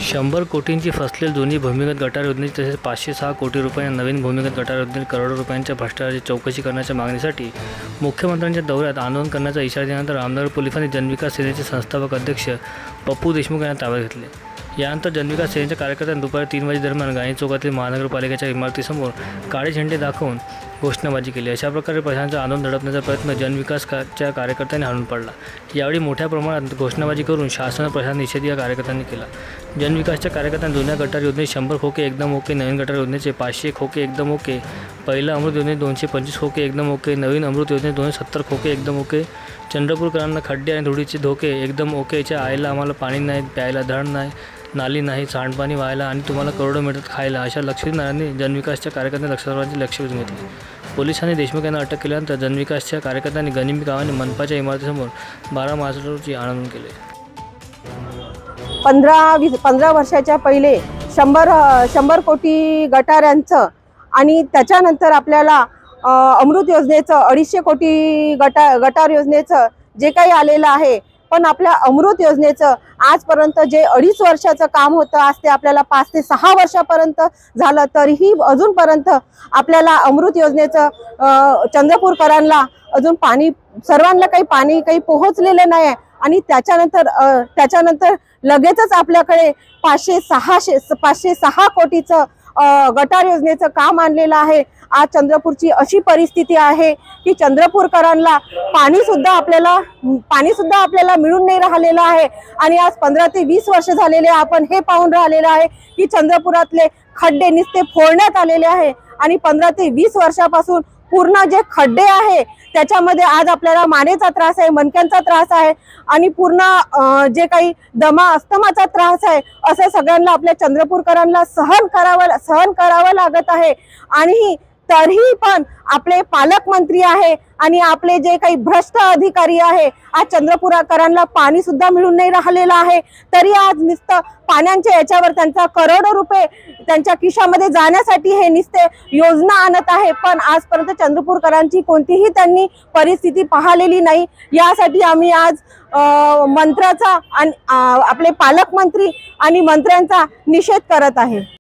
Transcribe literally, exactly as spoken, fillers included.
शंभर कोटींची फसलेली दोन्ही भूमिगत गटार योजनेची तसेच पाचशे सहा कोटी रुपयांच्या नवीन भूमिगत गटार योजनेत करोडो रुपयांच्या भ्रष्टाचाराची चौकशी करण्याच्या मागणीसाठी मुख्यमंत्र्यांच्या दौऱ्यात आंदोलन करण्याचा इशारा दिल्यानंतर आमदार पोलिसांनी जनविकास सेनेचे संस्थापक अध्यक्ष पप्पू देशमुख यांना ताब्यात घेतले। यानंतर जनविकास सेनेच्या कार्यकर्त्यांनी दुपारी तीन वाजे दरम्यान गांधी चौकातील महानगरपालिकेच्या इमारतीसमोर काळे झेंडे दाखवून घोषणाबाजी केली। अशा प्रकारे प्रशासनाचं आंदोलन दडपण्याचा प्रयत्न जनविकासच्या कार्यकर्त्यांनी हाणून पाडला। यावेळी मोठ्या प्रमाणात घोषणाबाजी करून शासन प्रशासन निषेध या कार्यकर्त्यांनी केला। जनविकासच्या कार्यकर्त्यांनी जुन्या गटार योजनेत शंभर खोके एकदम ओके, नवीन गटार योजनेचे पाचशे खोके एकदम ओके, पहिल्या अमृत योजनेत दोनशे पंचवीस खोके एकदम ओके, नवीन अमृत योजनेत दोनशे सत्तर खोके एकदम ओके, चंद्रपूरकरांना खड्डे आणि धुळीचे धोके एकदम ओकेच्या आईला आम्हाला पाणी नाही, प्यायला धरण नाही, नाली नाही, सांडपाणी व्हायला आणि तुम्हाला करोडो मिळतात खायला, अशा लक्षित नारांनी जनविकासच्या कार्यकर्त्यांनी लक्षात लक्ष वेधून घेतले। पोलिसांनी देशमुख यांना अटक केल्यानंतर जनविकासच्या कार्यकर्त्यांनी गनिमी गावाने मनपाच्या इमारतीसमोर बारा मार्च रोजी आंदोलन केले। पंधरा वीस पंधरा वर्षाच्या पहिले शंभर शंभर कोटी गटारांचं आणि त्याच्यानंतर आपल्याला अमृत योजनेचं अडीचशे कोटी गटा गटार योजनेचं जे काही आलेलं आहे, पण आपल्या अमृत योजनेचं आजपर्यंत जे अडीच वर्षाचं काम होतं आज ते आपल्याला पाच ते सहा वर्षापर्यंत झालं, तरीही अजूनपर्यंत आपल्याला अमृत योजनेचं चंद्रपूरकरांना अजून पाणी सर्वांना काही पाणी काही पोहोचलेलं नाही। आणि त्याच्यानंतर त्याच्यानंतर लगेचच आपल्याकडे पाचशे सहाशे पाचशे सहा कोटीचं गटार योजनेचं काम आणलेलं आहे। आज चंद्रपूरची अशी परिस्थिती आहे की चंद्रपूरकरांना पाणी सुद्धा आपल्याला पाणी सुद्धा आपल्याला मिळून नाही राहिलेलं आहे। आणि आज पंधरा ते वीस वर्ष झालेले आपण हे पाहून राहिलेलं आहे की चंद्रपुरातले खड्डे नुसते फोडण्यात आलेले आहे आणि पंधरा ते वीस वर्षापासून पूर्ण जे खड्डे आहे त्याच्यामध्ये आज आपल्याला मानेचा त्रास आहे, मणक्यांचा त्रास आहे आणि पूर्ण जे काही दमा अस्थमाचा त्रास आहे असं सगळ्यांना आपल्या चंद्रपूरकरांना सहन करावं सहन करावं लागत आहे। आणि तरीही पण आपले पालकमंत्री आहे आणि आपले जे काही भ्रष्ट अधिकारी आहे आज चंद्रपूरकरांना पाणी सुद्धा मिळून नाही राहिलेलं आहे, तरी आज नुसतं पाण्याच्या याच्यावर त्यांचा करोडो रुपये त्यांच्या खिशामध्ये जाण्यासाठी हे नुसते योजना आणत आहे, पण आजपर्यंत चंद्रपूरकरांची कोणतीही त्यांनी परिस्थिती पाहिलेली नाही। यासाठी आम्ही आज मंत्र्याचा आणि आपले पालकमंत्री आणि मंत्र्यांचा निषेध करत आहे।